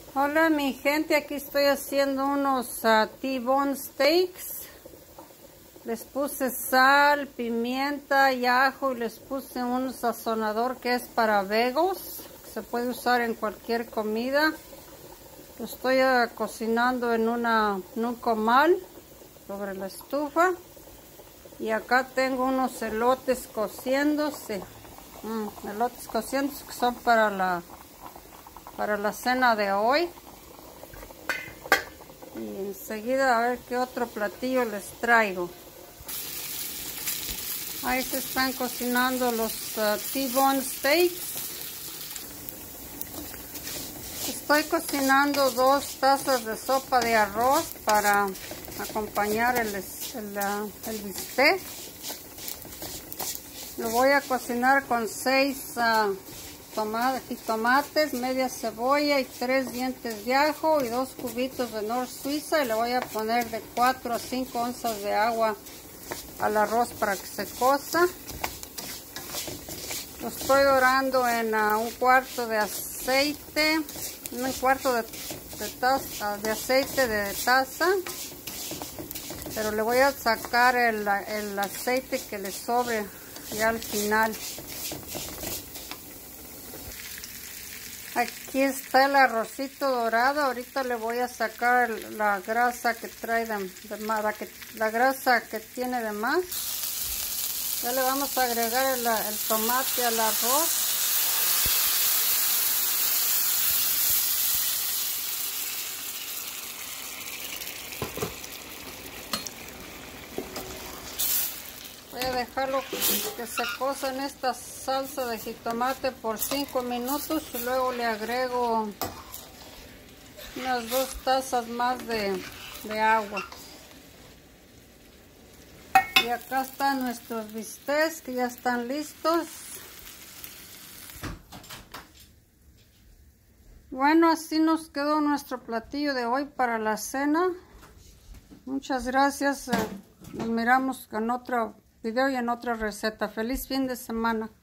Hola mi gente, aquí estoy haciendo unos T-bone steaks. Les puse sal, pimienta y ajo y les puse un sazonador que es para vegos. Se puede usar en cualquier comida. Lo estoy cocinando en un comal sobre la estufa. Y acá tengo unos elotes cociéndose. Elotes cociéndose que son para la cena de hoy. Y enseguida a ver qué otro platillo les traigo. Ahí se están cocinando los T-bone steaks. Estoy cocinando 2 tazas de sopa de arroz para acompañar el bistec. Lo voy a cocinar con 6 tomates, media cebolla y 3 dientes de ajo y 2 cubitos de North Suiza, y le voy a poner de 4 a 5 onzas de agua al arroz para que se cosa. Lo estoy dorando en un cuarto de aceite, un cuarto de aceite de taza, pero le voy a sacar el aceite que le sobre ya al final. Aquí está el arrocito dorado. Ahorita le voy a sacar la grasa que trae la grasa que tiene de más. Ya le vamos a agregar el tomate al arroz. Voy a dejarlo que se cosa en esta salsa de jitomate por 5 minutos y luego le agrego unas 2 tazas más de agua. Y acá están nuestros bistecs que ya están listos. Bueno, así nos quedó nuestro platillo de hoy para la cena. Muchas gracias. Nos miramos en otro video y en otra receta. Feliz fin de semana.